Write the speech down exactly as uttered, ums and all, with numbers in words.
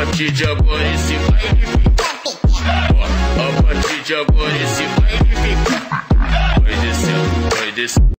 partir de agora esse baile fica. Ó, a partir de agora esse baile fica. Vai descendo, vai descendo.